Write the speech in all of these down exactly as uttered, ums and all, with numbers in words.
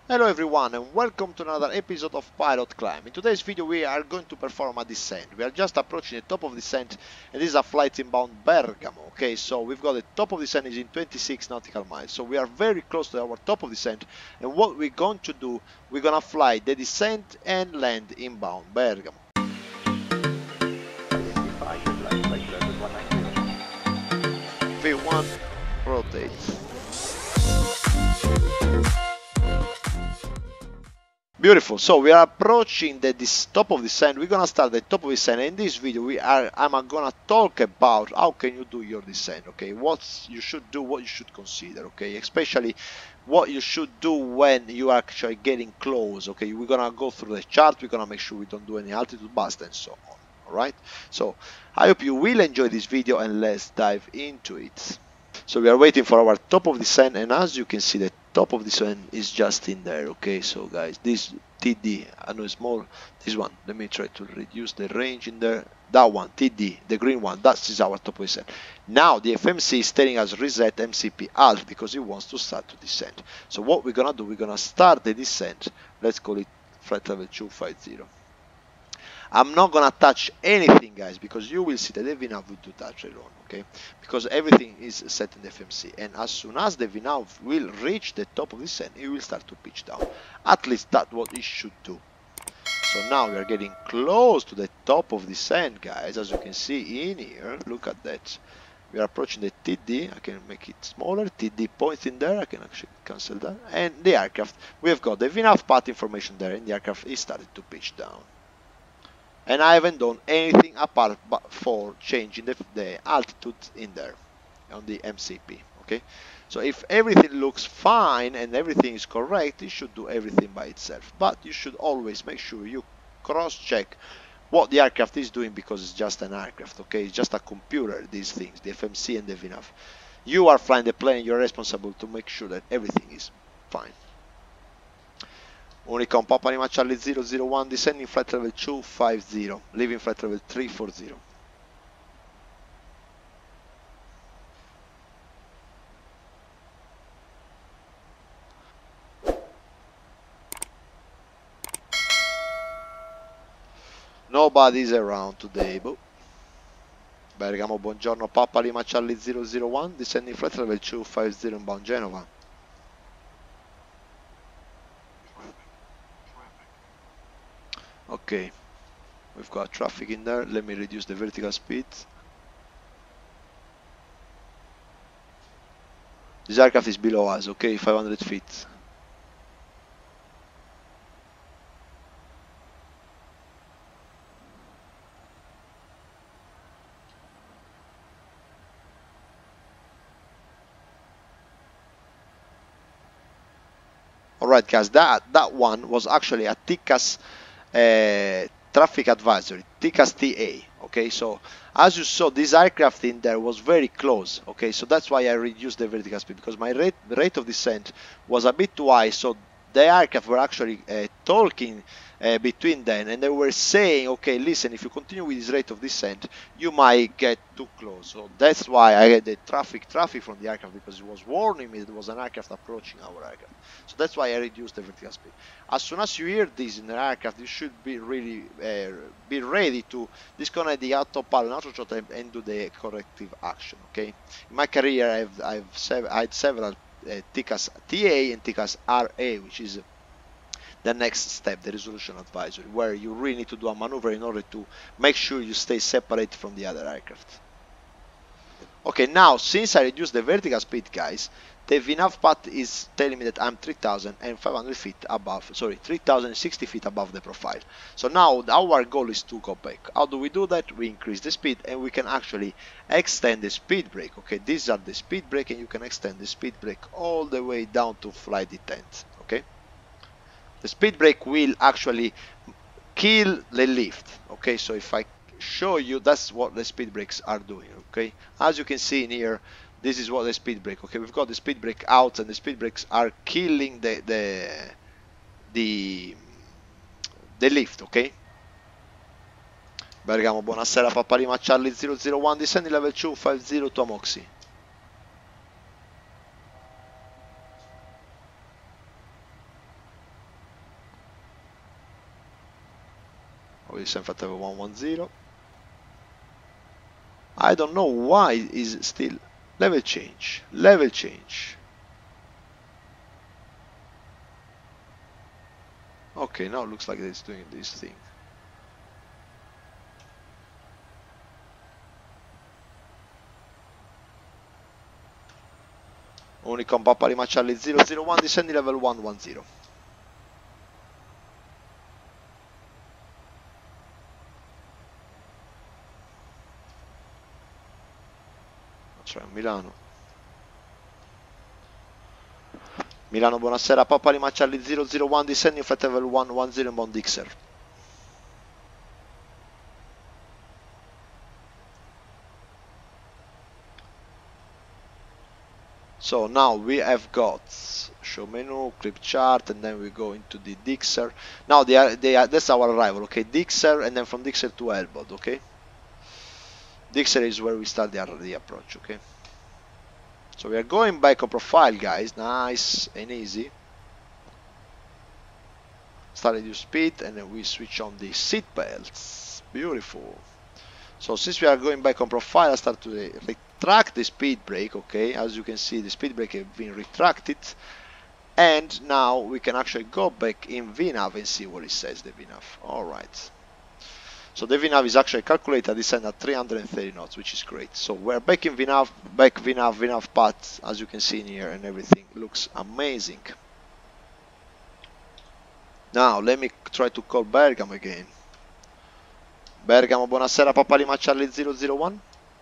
Hello everyone and welcome to another episode of Pilot Climb. In today's video we are going to perform a descent. We are just approaching the top of the descent and this is a flight inbound Bergamo. Okay, so we've got the top of the descent is in twenty-six nautical miles. So we are very close to our top of the descent, and what we're going to do, we're gonna fly the descent and land inbound Bergamo. V one, rotate. Beautiful. So we are approaching the this top of the descent. We're gonna start the top of the descent. In this video, we are I'm gonna talk about how can you do your descent. Okay, what you should do, what you should consider. Okay, especially what you should do when you are actually getting close. Okay, we're gonna go through the chart. We're gonna make sure we don't do any altitude bust and so on. All right. So I hope you will enjoy this video and let's dive into it. So we are waiting for our top of the descent, and as you can see, the top of the descent is just in there. Okay, so guys, this T D, I know it's small, this one, let me try to reduce the range in there. That one, T D, the green one, that is our top of the descent. Now the F M C is telling us reset M C P alt because it wants to start to descend. So what we're gonna do, we're gonna start the descent. Let's call it flight level two fifty. I'm not gonna touch anything, guys, because you will see that the V NAV will do touch alone, okay? Because everything is set in the F M C, and as soon as the V NAV will reach the top of the descent, it will start to pitch down. At least that's what it should do. So now we are getting close to the top of the descent, guys. As you can see in here, look at that. We are approaching the T D. I can make it smaller. T D point in there. I can actually cancel that. And the aircraft, we have got the V NAV path information there, and the aircraft is started to pitch down. And I haven't done anything apart for changing the, the altitude in there on the M C P. Okay, so if everything looks fine and everything is correct, it should do everything by itself. But you should always make sure you cross-check what the aircraft is doing, because it's just an aircraft. Okay, it's just a computer. These things, the F M C and the V NAV. You are flying the plane. You're responsible to make sure that everything is fine. Unicom Papa Lima Charlie zero zero one, descending flight level two fifty, leaving flight level three forty. Nobody's around today, boo. Bergamo, buongiorno, Papa Lima Charlie zero zero one, descending flight level two fifty inbound Genova. Okay, we've got traffic in there. Let me reduce the vertical speed. This aircraft is below us, okay, five hundred feet. Alright guys, that, that one was actually a T C A S uh, traffic advisory, T C A S T A. Okay, so as you saw, this aircraft in there was very close. Okay, so that's why I reduced the vertical speed, because my rate, rate of descent was a bit too high. So the aircraft were actually uh, talking uh, between them, and they were saying, okay, listen, if you continue with this rate of descent, you might get too close. So that's why I had the traffic traffic from the aircraft, because it was warning me there was an aircraft approaching our aircraft. So that's why I reduced the vertical speed. As soon as you hear this in an aircraft, you should be really uh, be ready to disconnect the autopilot and autothrottle and do the corrective action. Okay. In my career, I've I've sev I had several uh, T C A S T A and T C A S R A, which is the next step, the resolution advisory, where you really need to do a maneuver in order to make sure you stay separate from the other aircraft. Okay, now since I reduced the vertical speed, guys, the V NAV path is telling me that I'm three thousand five hundred feet above, sorry, three thousand sixty feet above the profile. So now our goal is to go back. How do we do that? We increase the speed and we can actually extend the speed brake. Okay, these are the speed brake, and you can extend the speed brake all the way down to flight detent. Okay, the speed brake will actually kill the lift. Okay, so if I show you, that's what the speed brakes are doing. Okay, as you can see in here, this is what the speed brake. Okay, we've got the speed brake out, and the speed brakes are killing the the the, the lift. Okay, Bergamo, buonasera, Papa Lima Charlie zero zero one, descending level two fifty to Amoxi. with descent flight level one one zero. I don't know why it is still level change, level change. Okay, now it looks like it's doing this thing. Unicom Papa Lima Charlie zero zero one, descending level one one zero. Cioè Milano. Milano, buonasera, Papa Lima Charlie zero zero one, descending flight level one one zero in Dixer. So now we have got show menu, clip chart, and then we go into the Dixer. Now they are, they are, that's our arrival, okay? Dixer, and then from Dixer to Elbod, okay? Dixer is where we start the, the approach, okay? So we are going back on profile, guys, nice and easy. Start reduce speed, and then we switch on the seat belts. Beautiful. So since we are going back on profile, I start to retract the speed brake, okay? As you can see, the speed brake has been retracted. And now we can actually go back in V NAV and see what it says, the V NAV. Alright. So the V NAV is actually calculated at descent at three hundred thirty knots, which is great. So we're back in V NAV, back V NAV, V NAV path, as you can see in here, and everything looks amazing. Now let me try to call Bergamo again. Bergamo, buonasera, Papa Lima Charlie zero zero one.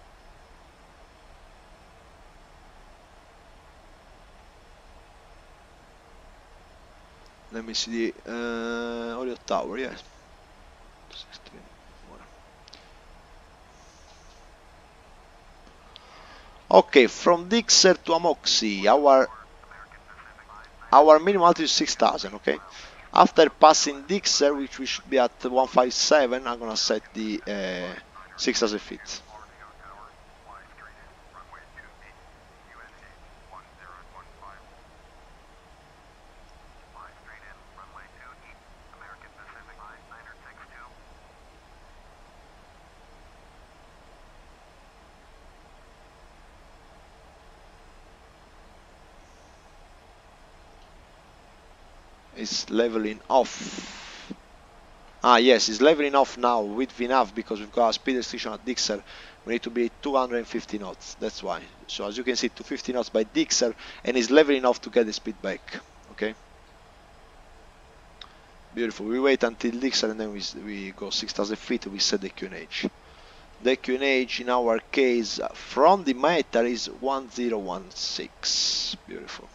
Let me see the uh, Olio Tower, yes. Okay, from Dixer to Amoxi, our our minimum altitude is six thousand, okay? After passing Dixer, which we should be at one five seven, I'm gonna set the uh, six thousand feet. Is leveling off. Ah yes, it's leveling off now with V NAV because we've got a speed restriction at Dixer. We need to be two hundred fifty knots, that's why. So as you can see, two hundred fifty knots by Dixer, and it's leveling off to get the speed back, okay? Beautiful. We wait until Dixer and then we, we go six thousand feet, we set the Q N H. The Q N H in our case from the meter is one zero one six. Beautiful.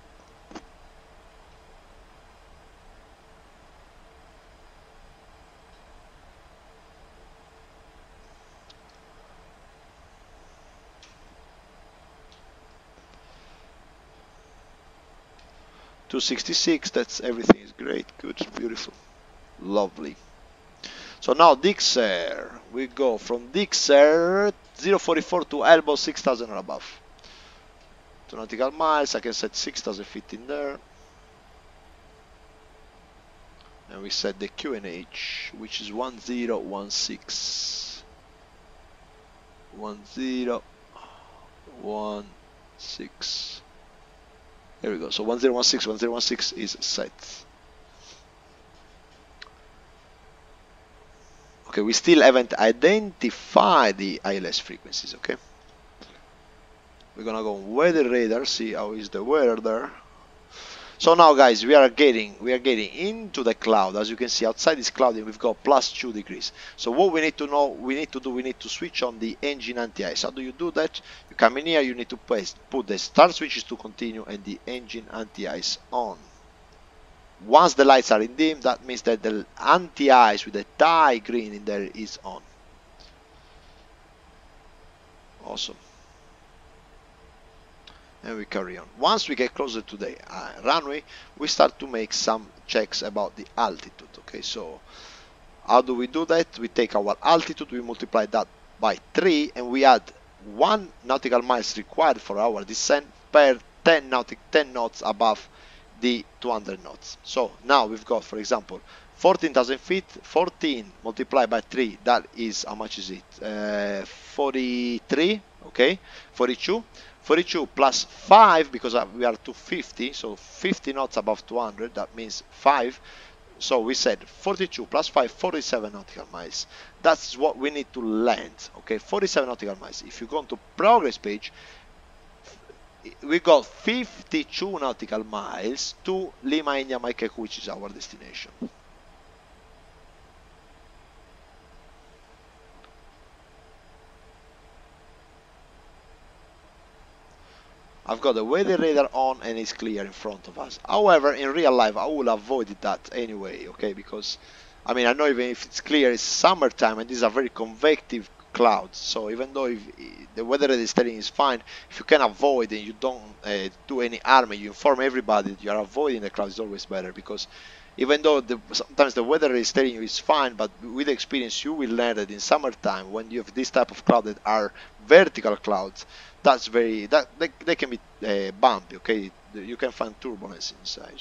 two sixty-six, that's everything is great, good, beautiful, lovely. So now Dixer, we go from Dixer zero forty-four to Elbow six thousand or above. two nautical miles, I can set six thousand feet in there. And we set the Q N H, which is one zero one six. one zero one six. There we go. So one zero one six, one zero one six is set. Okay, we still haven't identified the I L S frequencies, okay? We're gonna go weather radar, see how is the weather there. So now guys, we are getting we are getting into the cloud. As you can see, outside this cloud we've got plus two degrees. So what we need to know, we need to do, we need to switch on the engine anti-ice. How do you do that? You come in here, you need to press, put the start switches to continue and the engine anti-ice on. Once the lights are in dim, that means that the anti-ice with the tie green in there is on. Awesome. And we carry on. Once we get closer to the uh, runway, we start to make some checks about the altitude. Okay, so how do we do that? We take our altitude, we multiply that by three, and we add one nautical miles required for our descent per ten nautic ten knots above the two hundred knots. So now we've got, for example, fourteen thousand feet, fourteen multiplied by three, that is, how much is it? Uh, forty-three, okay, forty-two. forty-two plus five, because we are two fifty, so fifty knots above two hundred, that means five. So we said forty-two plus five, forty-seven nautical miles. That's what we need to land, okay, forty-seven nautical miles. If you go to progress page, we got fifty-two nautical miles to Lima India Mike Echo, which is our destination. I've got the weather radar on and it's clear in front of us. However, in real life, I will avoid that anyway, okay? Because, I mean, I know even if it's clear, it's summertime and these are very convective clouds. So even though if the weather radar is telling is fine, if you can avoid and you don't uh, do any harm, you inform everybody that you are avoiding the clouds, is always better. Because even though the, sometimes the weather is telling you it's fine, but with experience you will learn that in summertime, when you have this type of cloud that are vertical clouds, that's very that they, they can be uh, bumpy, okay? You can find turbulence inside.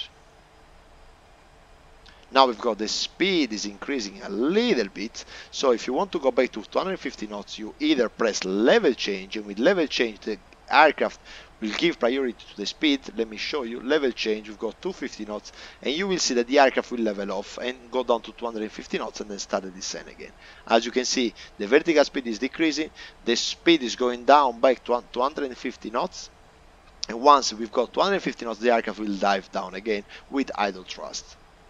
Now we've got the speed is increasing a little bit, so if you want to go back to two hundred fifty knots, you either press level change, and with level change the aircraft will give priority to the speed. Let me show you. Level change, we've got two hundred fifty knots, and you will see that the aircraft will level off and go down to two hundred fifty knots and then start the descent again. As you can see, the vertical speed is decreasing, the speed is going down back to two hundred fifty knots, and once we've got two hundred fifty knots, the aircraft will dive down again with idle thrust.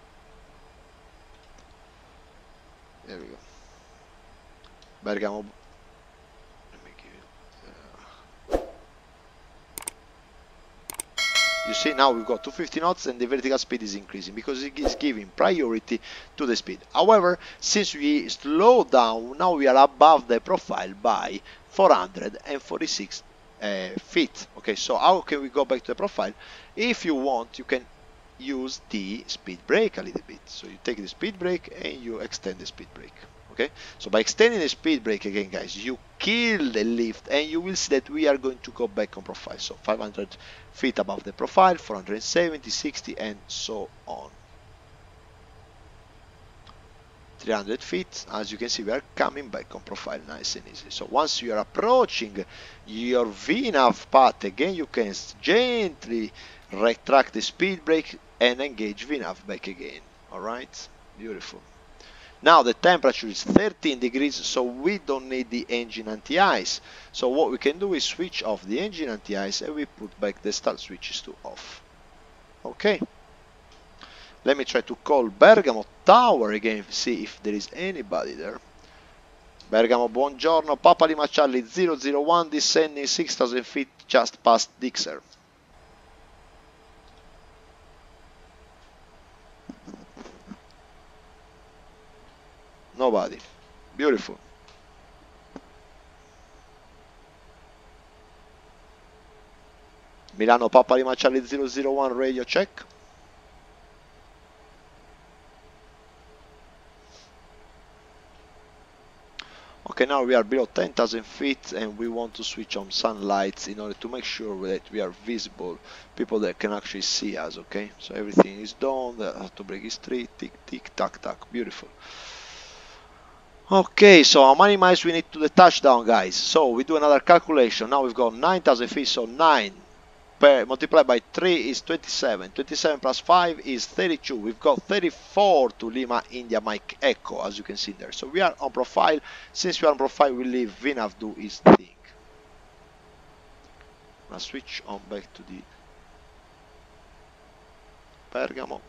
There we go. Bergamo. Let me give it. Uh, you see, now we've got two hundred fifty knots and the vertical speed is increasing because it is giving priority to the speed. However, since we slow down, now we are above the profile by four hundred forty-six uh, feet. Okay, so how can we go back to the profile? If you want, you can use the speed brake a little bit. So you take the speed brake and you extend the speed brake. Okay, so by extending the speed brake again, guys, you kill the lift and you will see that we are going to go back on profile. So five hundred feet above the profile, four hundred seventy, sixty, and so on. three hundred feet, as you can see, we are coming back on profile nice and easy. So once you are approaching your V NAV path again, you can gently retract the speed brake and engage V NAV back again. Alright, beautiful. Now the temperature is thirteen degrees, so we don't need the engine anti-ice. So what we can do is switch off the engine anti-ice and we put back the start switches to off. Okay. Let me try to call Bergamo Tower again, see if there is anybody there. Bergamo, buongiorno, Papa Lima Charlie zero zero one, descending six thousand feet just past Dixer. Nobody. Beautiful. Milano, Papa Lima Charlie zero zero one, radio check. Okay, now we are below ten thousand feet and we want to switch on sunlights in order to make sure that we are visible, people that can actually see us, okay? So everything is done, the auto brake is three, tick, tick, tack, tack, beautiful. Okay, so how many miles we need to the touchdown, guys? So we do another calculation. Now we've got nine thousand feet, so nine per multiplied by three is twenty-seven. twenty-seven plus five is thirty-two. We've got thirty-four to Lima India Mike Echo, as you can see there. So we are on profile. Since we are on profile, we leave V NAV do his thing. Now switch on back to the Bergamo.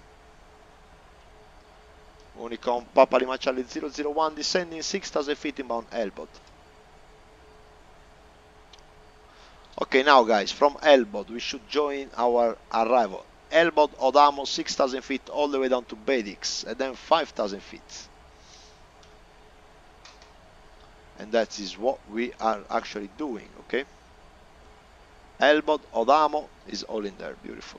Unicom Papa Lima Charlie zero zero one, descending six thousand feet inbound Elbod. Okay, now guys, from Elbod we should join our arrival. Elbod, Odamo, six thousand feet all the way down to Bedix, and then five thousand feet. And that is what we are actually doing, okay? Elbod, Odamo is all in there, beautiful.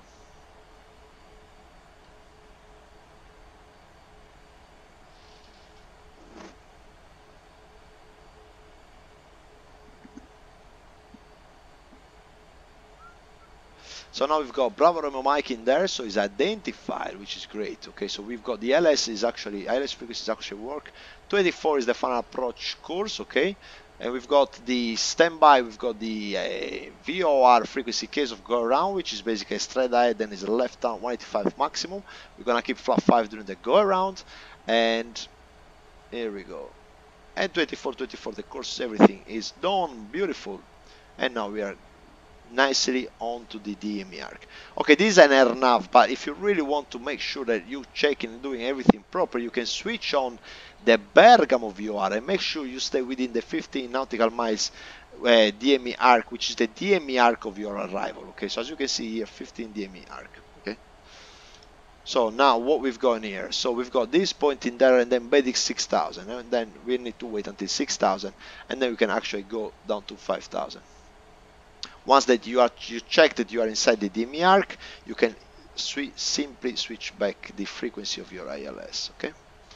So now we've got Bravo Romeo Mike in there, so it's identified, which is great. Okay, so we've got the L S is actually L S frequencies actually work. twenty-four is the final approach course. Okay, and we've got the standby. We've got the uh, V O R frequency case of go around, which is basically a straight ahead and is a left down one eighty-five maximum. We're gonna keep flap five during the go around, and here we go. And twenty-four, twenty-four, the course, everything is done, beautiful. And now we are nicely onto the D M E arc. Okay, this is an air nav, but if you really want to make sure that you checking and doing everything proper, you can switch on the Bergamo V O R and make sure you stay within the fifteen nautical miles uh, D M E arc, which is the D M E arc of your arrival. Okay, so as you can see here, fifteen D M E arc. Okay. So now what we've got in here, so we've got this point in there and then Bedix six thousand, and then we need to wait until six thousand, and then we can actually go down to five thousand. Once that you are you check that you are inside the D M E arc, you can sw simply switch back the frequency of your I L S. Okay.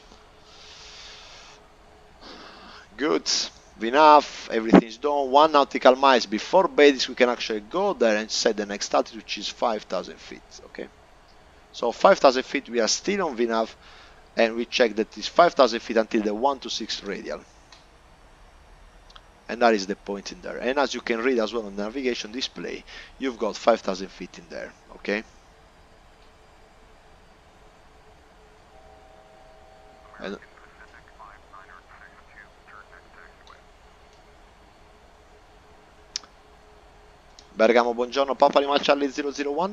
Good. Enough. Everything's done. One nautical miles before Bedix, we can actually go there and set the next altitude, which is five thousand feet. Okay. So five thousand feet, we are still on V NAV, and we check that it's five thousand feet until the one to six radial. And that is the point in there. And as you can read as well on the navigation display, you've got five thousand feet in there, okay? And Bergamo, buongiorno, Papa Lima Charlie zero zero one.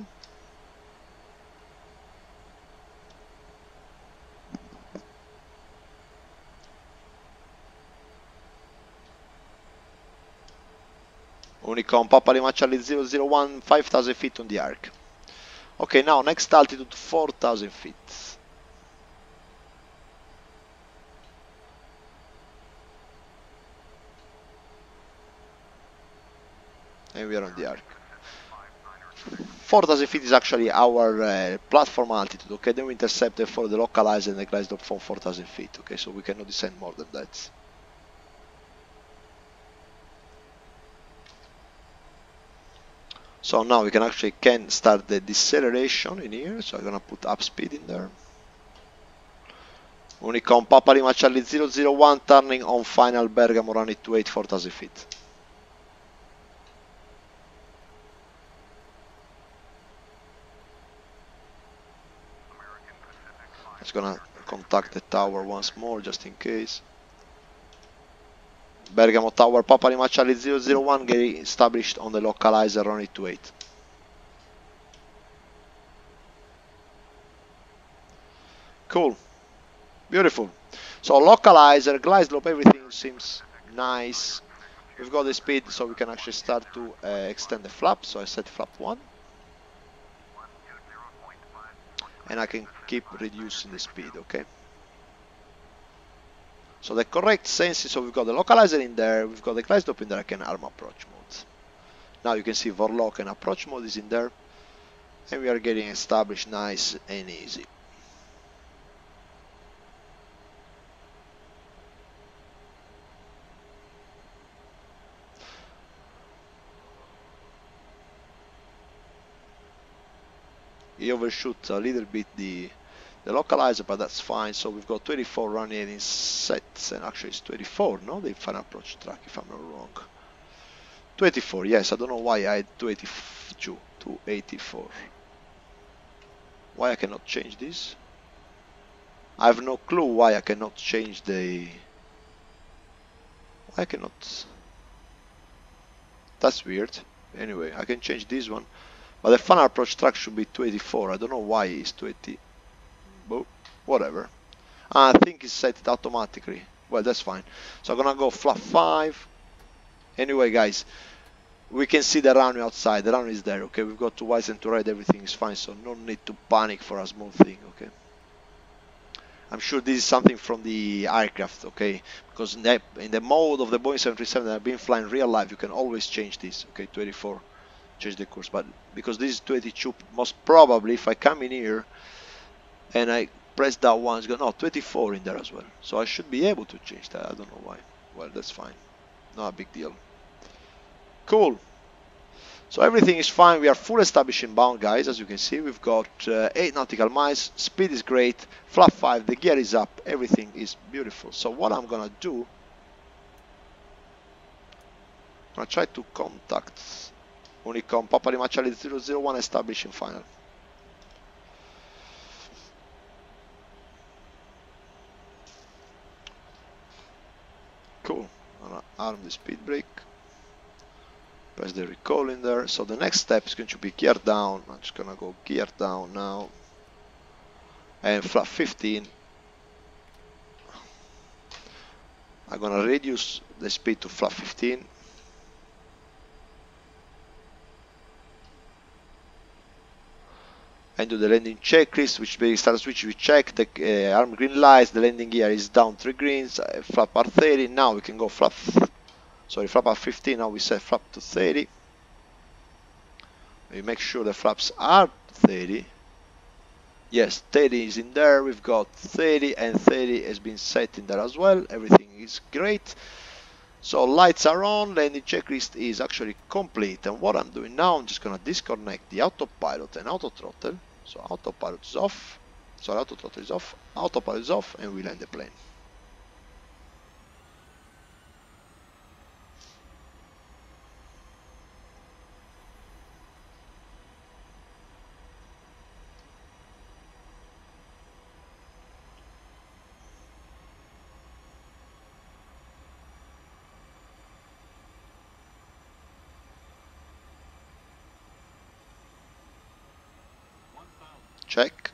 Unicom, Papa Lima Charlie zero zero one, five thousand feet on the arc. Okay, now next altitude four thousand feet. And we are on the arc. four thousand feet is actually our uh, platform altitude, okay? Then we intercepted for the localizer and the glide slope from four thousand feet, okay? So we cannot descend more than that. So now we can actually can start the deceleration in here. So I'm gonna put up speed in there. Unicom Papa Lima Charlie zero zero one, turning on final Bergamo, running to eight four thousand feet. Just gonna contact the tower once more just in case. Bergamo Tower, Papa Lima Charlie zero zero one, getting established on the localizer, running to eight. Cool. Beautiful. So localizer, glide slope, everything seems nice. We've got the speed, so we can actually start to uh, extend the flap. So I set flap one. And I can keep reducing the speed, okay? So the correct sense is, so we've got the localizer in there, we've got the glide slope in there, I can arm approach mode. Now you can see Vorlock and approach mode is in there. And we are getting established nice and easy. He overshoot a little bit the the localizer, but that's fine. So we've got twenty-four running in sets, and actually it's twenty-four, no? The final approach track, if I'm not wrong. twenty-four, yes, I don't know why I had two eighty-two, two eighty-four. Why I cannot change this? I have no clue why I cannot change the... Why I cannot... That's weird. Anyway, I can change this one. But the final approach track should be two eighty-four. I don't know why it's two eighty. But whatever. I think it's set it automatically. Well, that's fine. So I'm gonna go flap five. Anyway, guys, we can see the runway outside. The runway is there. Okay, we've got two whites and two red. Everything is fine. So no need to panic for a small thing. Okay. I'm sure this is something from the aircraft. Okay, because in the, in the mode of the Boeing seven thirty-seven that I've been flying real life, you can always change this. Okay, two eighty-four. Change the course, but because this is two eighty-two, most probably if I come in here and I press that one, it's got no twenty-four in there as well, so I should be able to change that. I don't know why. Well, that's fine, not a big deal. Cool. So everything is fine. We are full established inbound, guys. As you can see, we've got uh, eight nautical miles. Speed is great. Flap five. The gear is up. Everything is beautiful. So what I'm gonna do, I'm gonna try to contact Unicom Papa Lima Charlie zero zero one establishing final. Cool. I'm gonna arm the speed brake. Press the recall in there. So the next step is going to be gear down. I'm just gonna go gear down now. And flap fifteen. I'm gonna reduce the speed to flap fifteen. And do the landing checklist, which basically starts switch. We check the uh, arm green lights. The landing gear is down three greens. Uh, flap R thirty. Now we can go flap. Sorry, flap R fifteen. Now we set flap to thirty. We make sure the flaps are thirty. Yes, thirty is in there. We've got thirty and thirty has been set in there as well. Everything is great. So lights are on, landing checklist is actually complete. And what I'm doing now, I'm just gonna disconnect the autopilot and auto throttle. So autopilot is off. Sorry, auto throttle is off. Autopilot is off, and we land the plane. Check.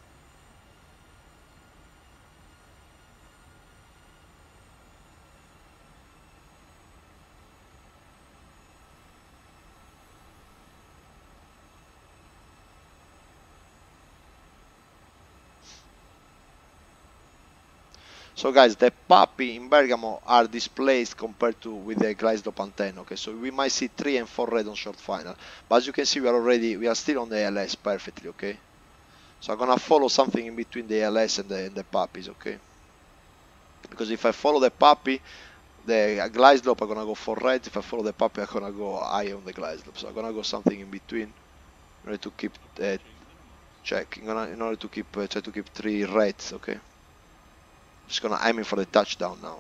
So guys, the Puppy in Bergamo are displaced compared to with the Glideslope antenna. Okay, so we might see three and four red on short final, but as you can see, we are already we are still on the A L S perfectly. Okay, so I'm gonna follow something in between the A L S and the, and the Puppies. Okay, because if I follow the Puppy, the Glideslope are gonna go for red. If I follow the Puppy, I'm gonna go high on the Glideslope. So I'm gonna go something in between in order to keep uh, check. In, gonna, in order to keep uh, try to keep three reds. Okay. Just gonna aim for the touchdown now.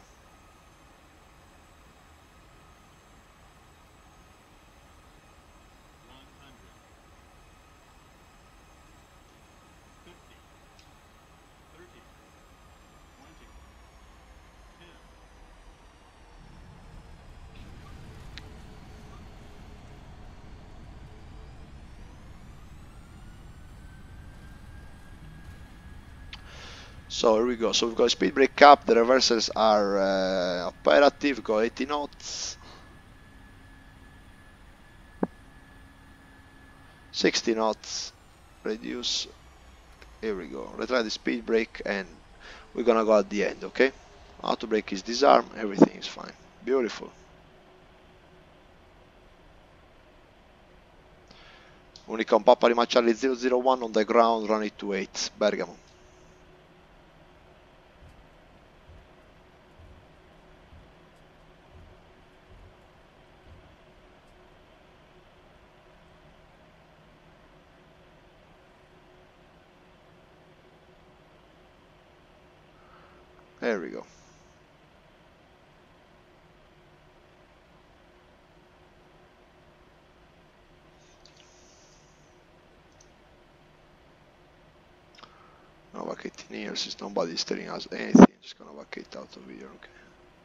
So here we go. So we've got speed brake up. The reversers are uh, operative. We've got eighty knots, sixty knots. Reduce. Here we go. Retry the speed brake, and we're gonna go at the end. Okay. Auto brake is disarmed. Everything is fine. Beautiful. Unicom Papa Lima Charlie zero zero one on the ground. Run it to eight. Bergamo. There we go. Now vacating here, since nobody is telling us anything, just gonna vacate out of here, okay.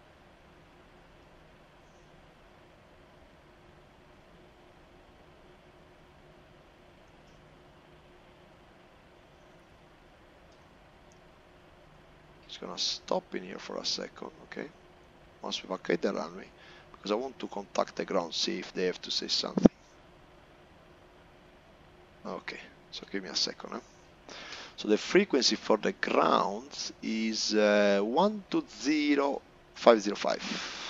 Just gonna stop in here for a second, okay. Once we vacate the runway, because I want to contact the ground, see if they have to say something. Okay, so give me a second, eh? So the frequency for the ground is uh, one two zero five zero five.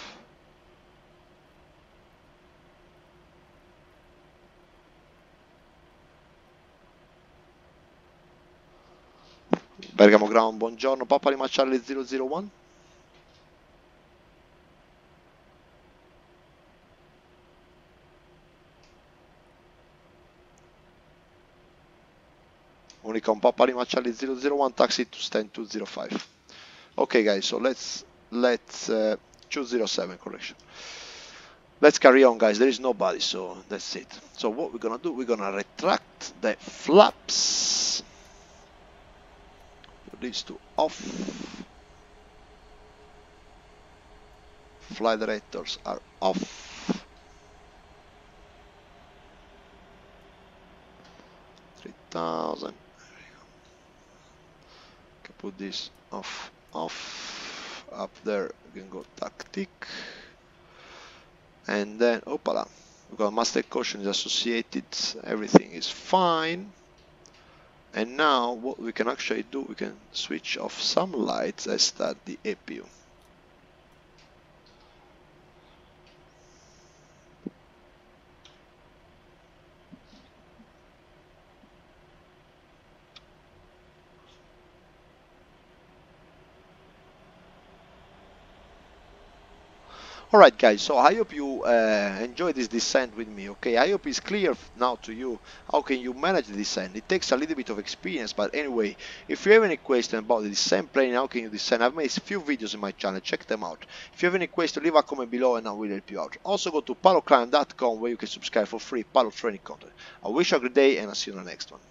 Bergamo ground, buongiorno, Papa Lima Charlie zero zero one. Unicom Papa Lima Charlie zero zero one taxi to stand two zero five. Okay guys, so let's let's uh, two zero seven correction. Let's carry on guys, there is nobody, so that's it. So what we're gonna do, we're gonna retract the flaps. Put these two off. Flight directors are off. three thousand. Can put this off, off. Up there, we can go tactic. And then, opala, because master caution is associated, everything is fine. And now what we can actually do, we can switch off some lights and start the A P U. Alright guys, so I hope you uh, enjoy this descent with me, okay? I hope it's clear now to you how can you manage the descent. It takes a little bit of experience, but anyway, if you have any question about the descent planning, how can you descend, I've made a few videos in my channel, check them out. If you have any question, leave a comment below and I will help you out. Also go to pilot climb dot com where you can subscribe for free pilot training content. I wish you a great day and I'll see you in the next one.